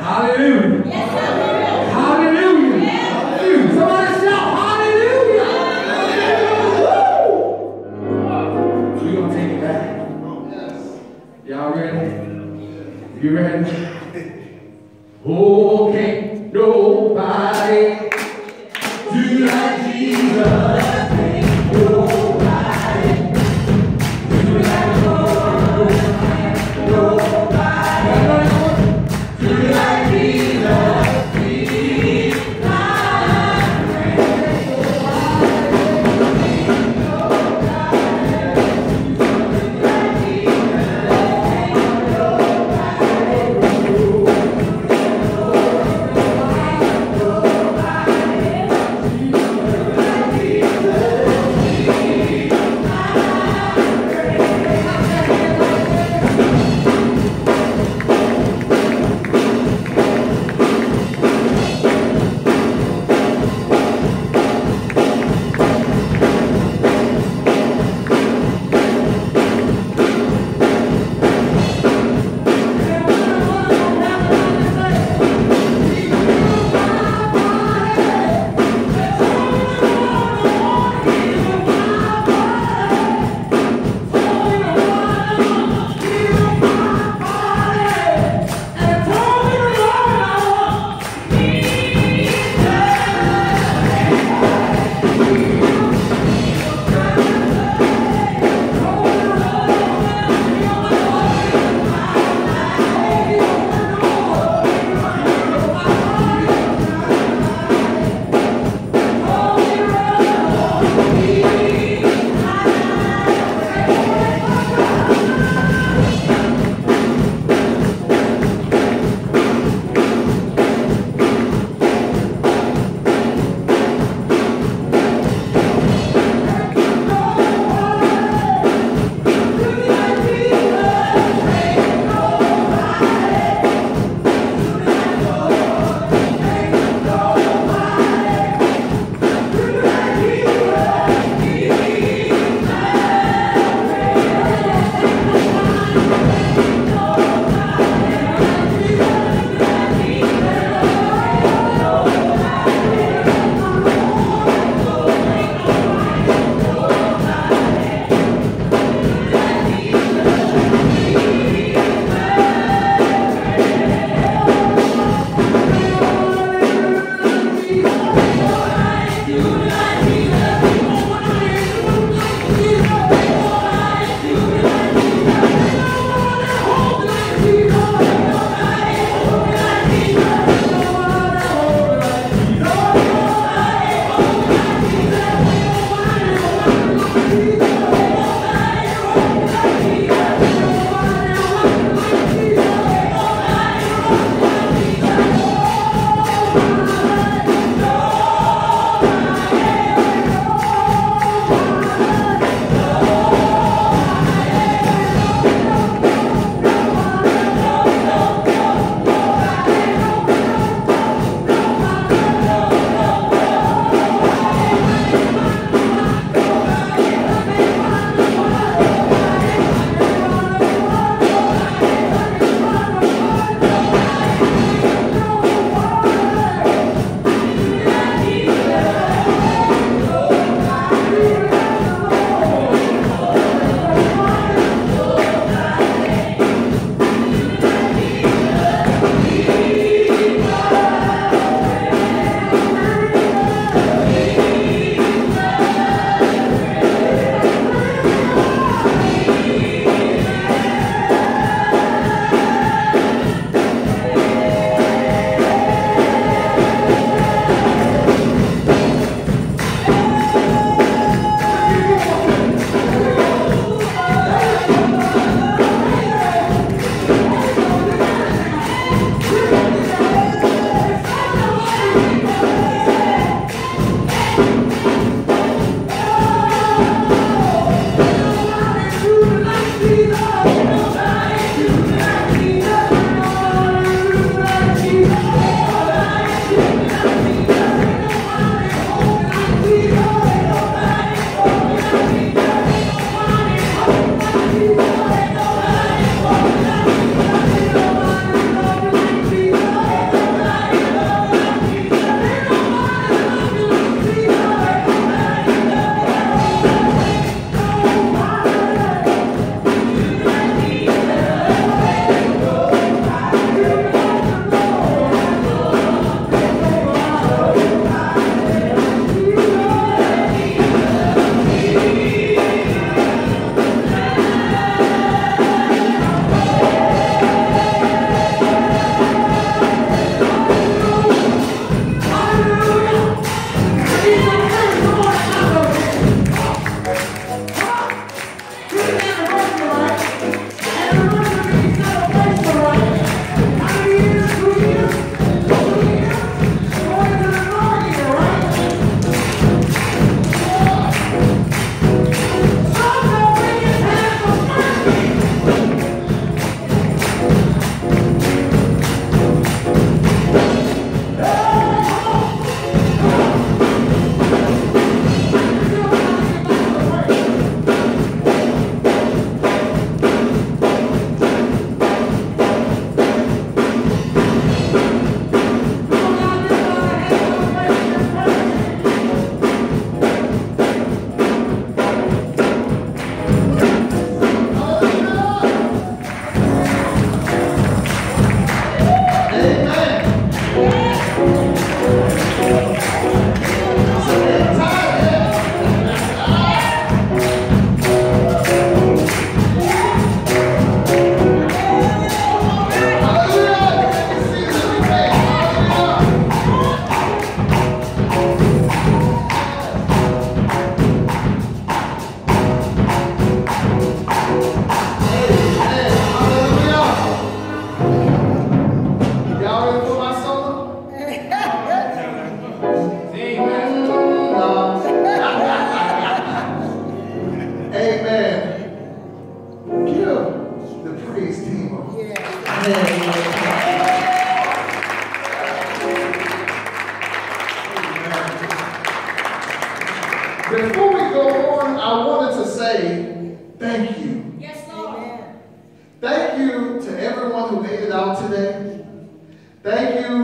Hallelujah. Hallelujah. Hallelujah. Somebody shout hallelujah. We're going to take it back. Y'all ready? You ready? Oh, can't nobody do like Jesus. Can't nobody do like nobody do like Jesus. He's my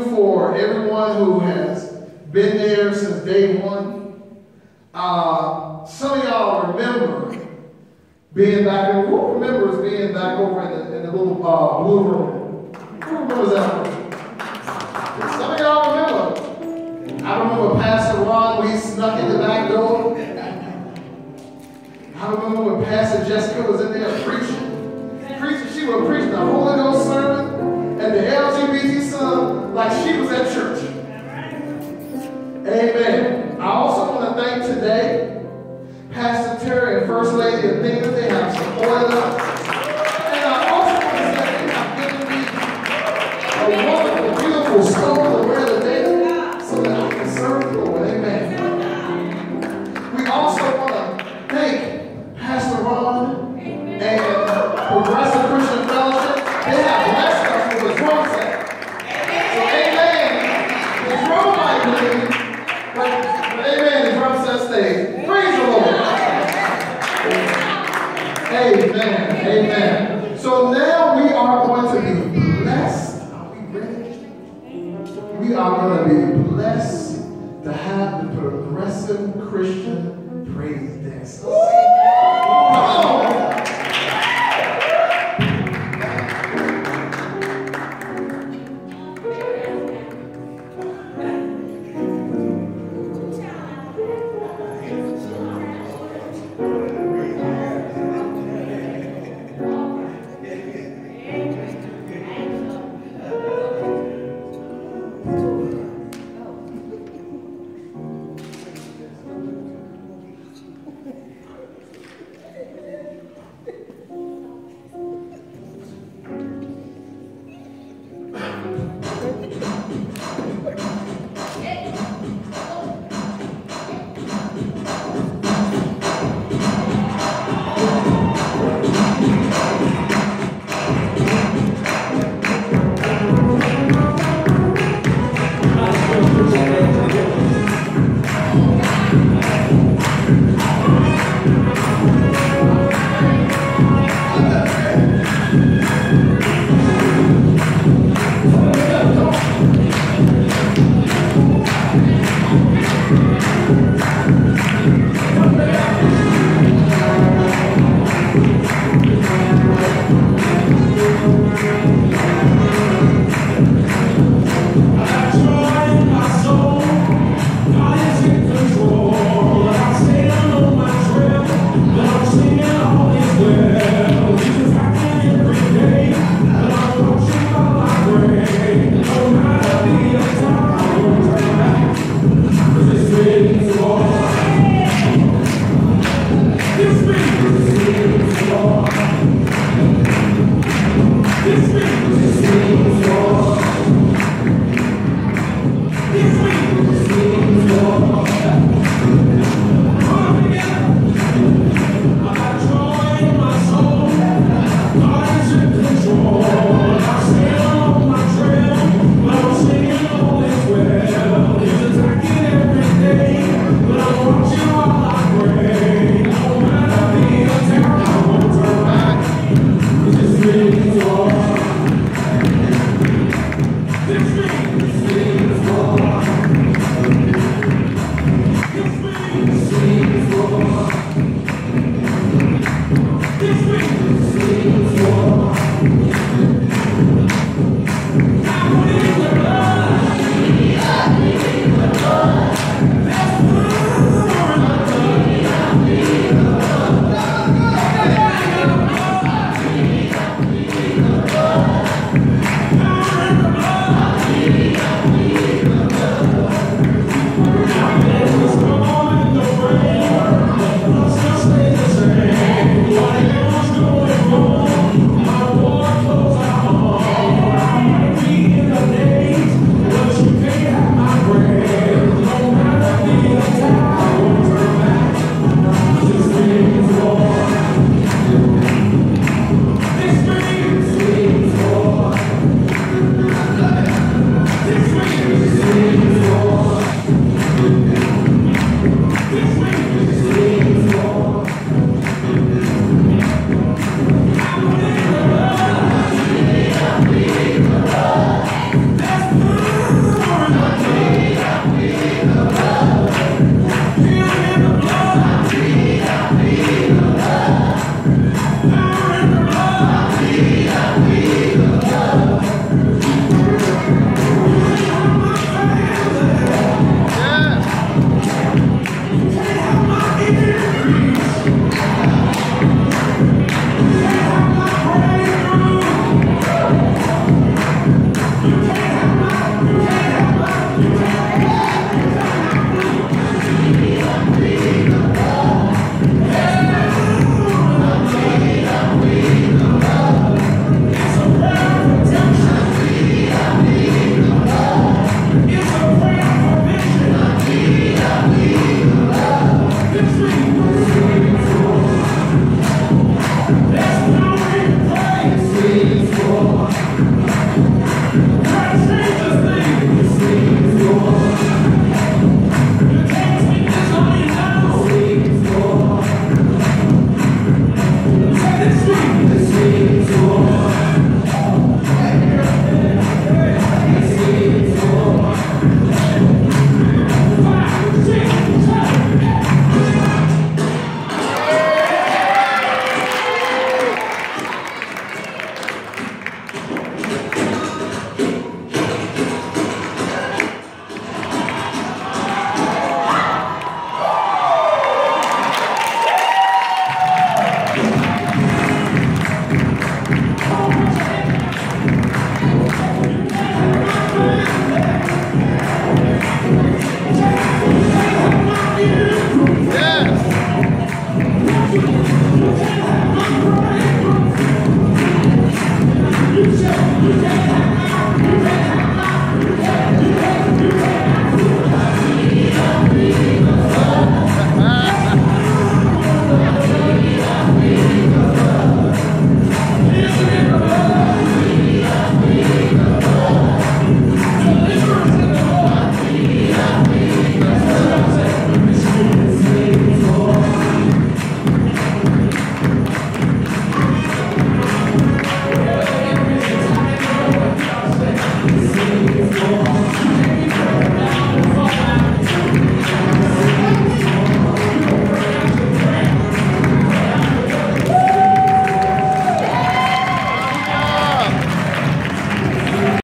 you for everyone who has been there since day one. Some of y'all remember being back in, who remembers being back over in the little blue room? Who remembers that room? Some of y'all remember. I remember Pastor Ron when he snuck in the back door. I remember when Pastor Jessica was in there preaching. She was preaching the Holy Ghost sermon and the LGBT son like she was at church. Amen. I also want to thank today Pastor Terry and First Lady Athena. They have supported us. And I also want to say they have given me a wonderful, beautiful stove to wear today so that I can serve the Lord. Amen. We also want to thank Pastor Ron and Progressive Christian Fellowship. They have blessed us with a drum set. So amen. The drum might leave, but amen, the drum set stays. Praise the Lord. Amen. Amen. So now we are going to be blessed. Are we ready? We are going to be blessed to have the Progressive Christian praise dance. Come on.